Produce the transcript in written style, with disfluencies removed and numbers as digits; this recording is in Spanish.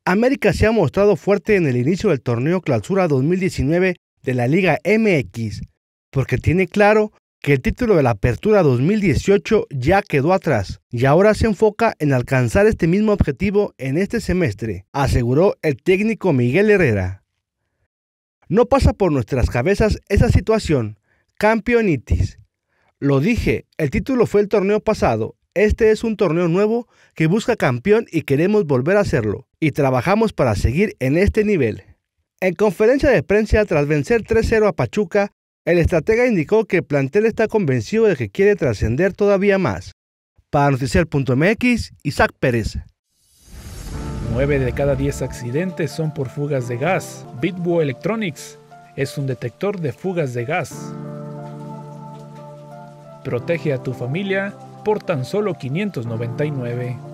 América se ha mostrado fuerte en el inicio del torneo Clausura 2019 de la Liga MX, porque tiene claro que el título de la Apertura 2018 ya quedó atrás y ahora se enfoca en alcanzar este mismo objetivo en este semestre, aseguró el técnico Miguel Herrera. No pasa por nuestras cabezas esa situación, campeonitis. Lo dije, el título fue el torneo pasado, este es un torneo nuevo que busca campeón y queremos volver a hacerlo, y trabajamos para seguir en este nivel. En conferencia de prensa tras vencer 3-0 a Pachuca, el estratega indicó que el plantel está convencido de que quiere trascender todavía más. Para Noticiel.mx, Isaac Pérez. 9 de cada 10 accidentes son por fugas de gas. Bitbo Electronics es un detector de fugas de gas. Protege a tu familia por tan solo $599.